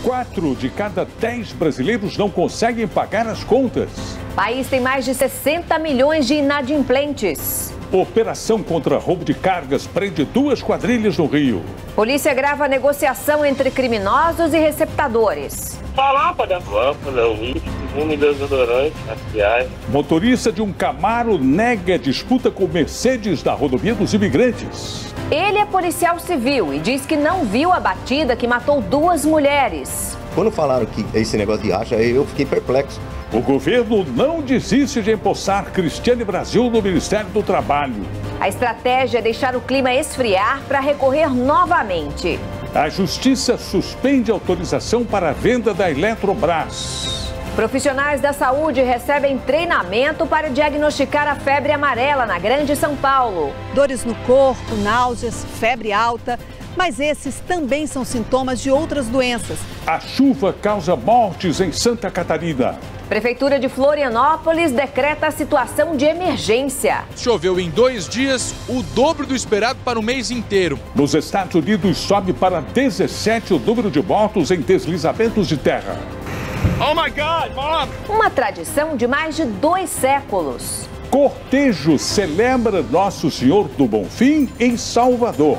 4 de cada 10 brasileiros não conseguem pagar as contas. O país tem mais de 60 milhões de inadimplentes. Operação contra roubo de cargas prende 2 quadrilhas no Rio. Polícia grava negociação entre criminosos e receptadores. Lâmpada, uísque, perfume, desodorante, maquiagem. Motorista de um Camaro nega disputa com Mercedes na rodovia dos imigrantes. Ele é policial civil e diz que não viu a batida que matou 2 mulheres. Quando falaram que esse negócio de racha, eu fiquei perplexo. O governo não desiste de empossar Cristiane Brasil no Ministério do Trabalho. A estratégia é deixar o clima esfriar para recorrer novamente. A Justiça suspende a autorização para a venda da Eletrobras. Profissionais da saúde recebem treinamento para diagnosticar a febre amarela na Grande São Paulo. Dores no corpo, náuseas, febre alta, mas esses também são sintomas de outras doenças. A chuva causa mortes em Santa Catarina. Prefeitura de Florianópolis decreta a situação de emergência. Choveu em 2 dias, o dobro do esperado para o mês inteiro. Nos Estados Unidos sobe para 17 o número de mortos em deslizamentos de terra. Oh my God, Mom! Uma tradição de mais de 2 séculos. Cortejo celebra Nosso Senhor do Bonfim em Salvador.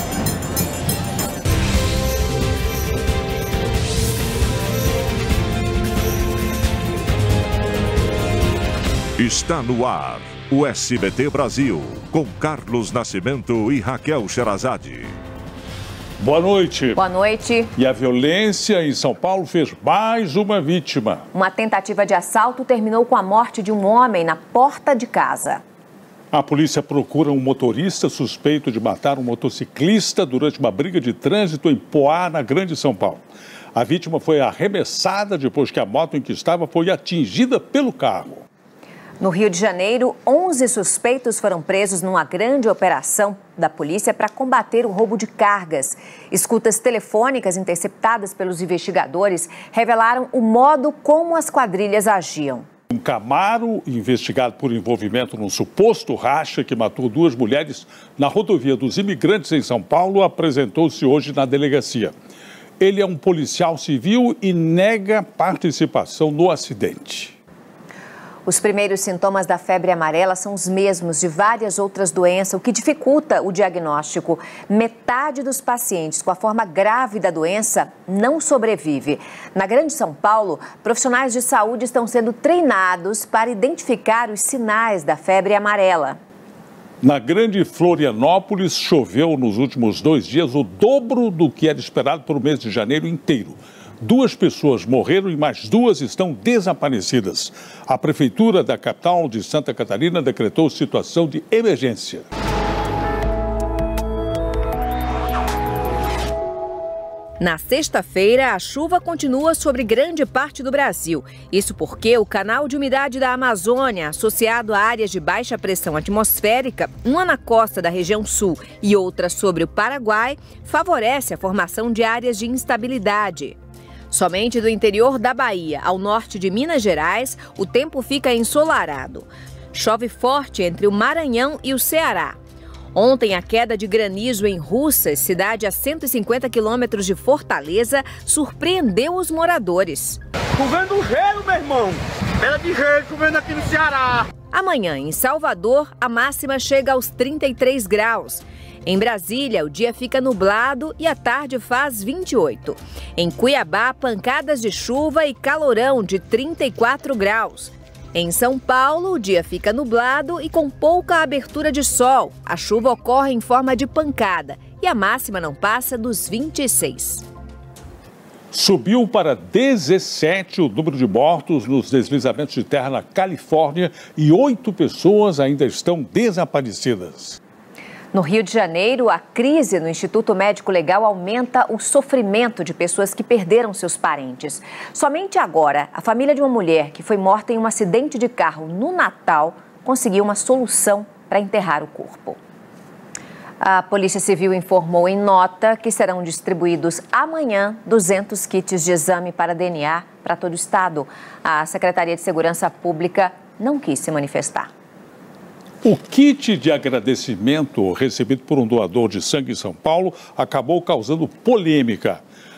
Está no ar o SBT Brasil, com Carlos Nascimento e Raquel Sherazade. Boa noite. Boa noite. E a violência em São Paulo fez mais uma vítima. Uma tentativa de assalto terminou com a morte de um homem na porta de casa. A polícia procura um motorista suspeito de matar um motociclista durante uma briga de trânsito em Poá, na Grande São Paulo. A vítima foi arremessada depois que a moto em que estava foi atingida pelo carro. No Rio de Janeiro, 11 suspeitos foram presos numa grande operação da polícia para combater o roubo de cargas. Escutas telefônicas interceptadas pelos investigadores revelaram o modo como as quadrilhas agiam. Um Camaro, investigado por envolvimento num suposto racha que matou 2 mulheres na rodovia dos imigrantes em São Paulo, apresentou-se hoje na delegacia. Ele é um policial civil e nega participação no acidente. Os primeiros sintomas da febre amarela são os mesmos de várias outras doenças, o que dificulta o diagnóstico. Metade dos pacientes com a forma grave da doença não sobrevive. Na Grande São Paulo, profissionais de saúde estão sendo treinados para identificar os sinais da febre amarela. Na Grande Florianópolis, choveu nos últimos 2 dias o dobro do que era esperado para o mês de janeiro inteiro. 2 pessoas morreram e mais 2 estão desaparecidas. A Prefeitura da capital de Santa Catarina decretou situação de emergência. Na sexta-feira, a chuva continua sobre grande parte do Brasil. Isso porque o canal de umidade da Amazônia, associado a áreas de baixa pressão atmosférica, uma na costa da região sul e outra sobre o Paraguai, favorece a formação de áreas de instabilidade. Somente do interior da Bahia ao norte de Minas Gerais, o tempo fica ensolarado. Chove forte entre o Maranhão e o Ceará. Ontem, a queda de granizo em Russas, cidade a 150 quilômetros de Fortaleza, surpreendeu os moradores. Chovendo gelo, meu irmão! Pedra de gelo chovendo aqui no Ceará! Amanhã, em Salvador, a máxima chega aos 33 graus. Em Brasília, o dia fica nublado e a tarde faz 28. Em Cuiabá, pancadas de chuva e calorão de 34 graus. Em São Paulo, o dia fica nublado e com pouca abertura de sol. A chuva ocorre em forma de pancada e a máxima não passa dos 26. Subiu para 17 o número de mortos nos deslizamentos de terra na Califórnia e 8 pessoas ainda estão desaparecidas. No Rio de Janeiro, a crise no Instituto Médico Legal aumenta o sofrimento de pessoas que perderam seus parentes. Somente agora, a família de uma mulher que foi morta em um acidente de carro no Natal conseguiu uma solução para enterrar o corpo. A Polícia Civil informou em nota que serão distribuídos amanhã 200 kits de exame para DNA para todo o estado. A Secretaria de Segurança Pública não quis se manifestar. O kit de agradecimento recebido por um doador de sangue em São Paulo acabou causando polêmica.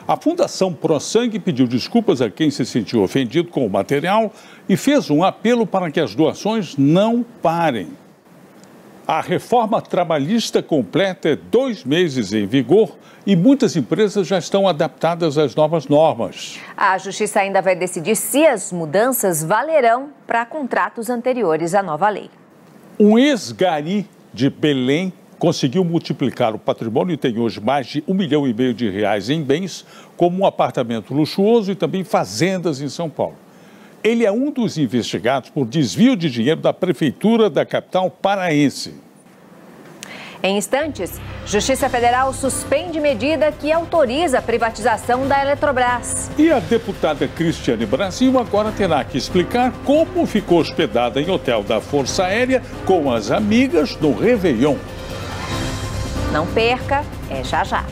A Fundação ProSangue pediu desculpas a quem se sentiu ofendido com o material e fez um apelo para que as doações não parem. A reforma trabalhista completa 2 meses em vigor e muitas empresas já estão adaptadas às novas normas. A Justiça ainda vai decidir se as mudanças valerão para contratos anteriores à nova lei. Um ex-gari de Belém conseguiu multiplicar o patrimônio e tem hoje mais de R$1,5 milhão em bens, como um apartamento luxuoso e também fazendas em São Paulo. Ele é um dos investigados por desvio de dinheiro da Prefeitura da capital paraense. Em instantes, Justiça Federal suspende medida que autoriza a privatização da Eletrobras. E a deputada Cristiane Brasil agora terá que explicar como ficou hospedada em hotel da Força Aérea com as amigas no Réveillon. Não perca, é já já.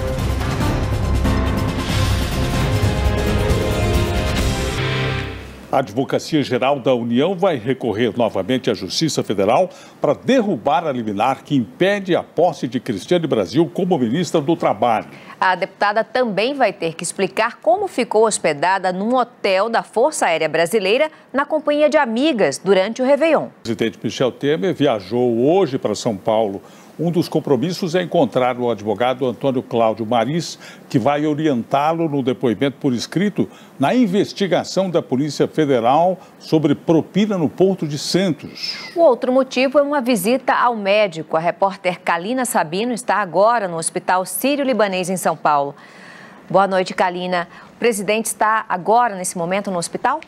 A Advocacia Geral da União vai recorrer novamente à Justiça Federal para derrubar a liminar que impede a posse de Cristiane Brasil como ministra do Trabalho. A deputada também vai ter que explicar como ficou hospedada num hotel da Força Aérea Brasileira na companhia de amigas durante o Réveillon. O presidente Michel Temer viajou hoje para São Paulo. Um dos compromissos é encontrar o advogado Antônio Cláudio Maris, que vai orientá-lo no depoimento por escrito na investigação da Polícia Federal sobre propina no Porto de Santos. O outro motivo é uma visita ao médico. A repórter Kalina Sabino está agora no Hospital Sírio-Libanês em São Paulo. Boa noite, Kalina. O presidente está agora, nesse momento, no hospital?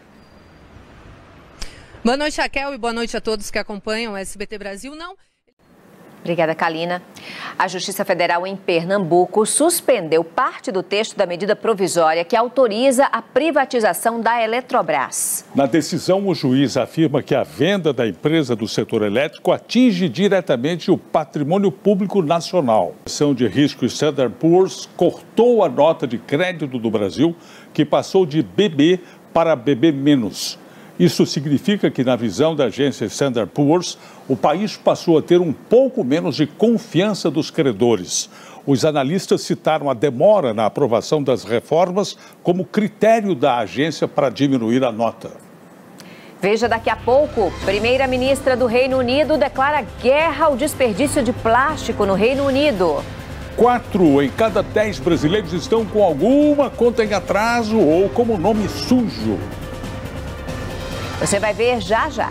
Boa noite, Raquel, e boa noite a todos que acompanham o SBT Brasil. Obrigada, Kalina. A Justiça Federal em Pernambuco suspendeu parte do texto da medida provisória que autoriza a privatização da Eletrobras. Na decisão, o juiz afirma que a venda da empresa do setor elétrico atinge diretamente o patrimônio público nacional. A ação de risco Standard & Poor's cortou a nota de crédito do Brasil, que passou de BB para BB-. Isso significa que, na visão da agência Standard & Poor's, o país passou a ter um pouco menos de confiança dos credores. Os analistas citaram a demora na aprovação das reformas como critério da agência para diminuir a nota. Veja daqui a pouco, primeira-ministra do Reino Unido declara guerra ao desperdício de plástico no Reino Unido. 4 em cada 10 brasileiros estão com alguma conta em atraso ou como nome sujo. Você vai ver já já.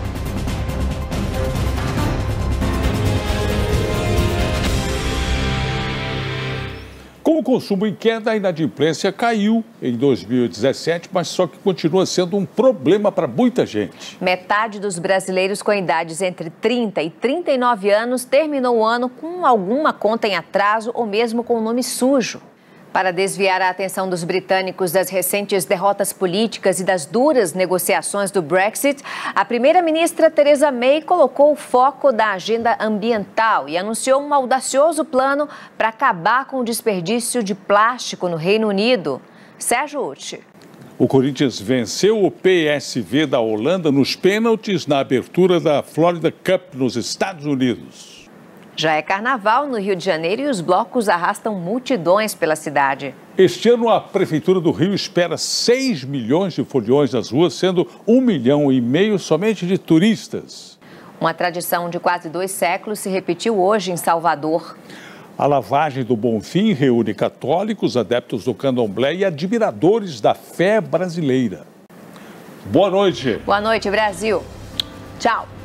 Com o consumo em queda, a inadimplência caiu em 2017, mas só que continua sendo um problema para muita gente. Metade dos brasileiros com idades entre 30 e 39 anos terminou o ano com alguma conta em atraso ou mesmo com o nome sujo. Para desviar a atenção dos britânicos das recentes derrotas políticas e das duras negociações do Brexit, a primeira-ministra Theresa May colocou o foco da agenda ambiental e anunciou um audacioso plano para acabar com o desperdício de plástico no Reino Unido. Sérgio Uti. O Corinthians venceu o PSV da Holanda nos pênaltis na abertura da Florida Cup nos Estados Unidos. Já é carnaval no Rio de Janeiro e os blocos arrastam multidões pela cidade. Este ano, a Prefeitura do Rio espera 6 milhões de foliões nas ruas, sendo 1,5 milhão somente de turistas. Uma tradição de quase 2 séculos se repetiu hoje em Salvador. A lavagem do Bonfim reúne católicos, adeptos do candomblé e admiradores da fé brasileira. Boa noite. Boa noite, Brasil. Tchau.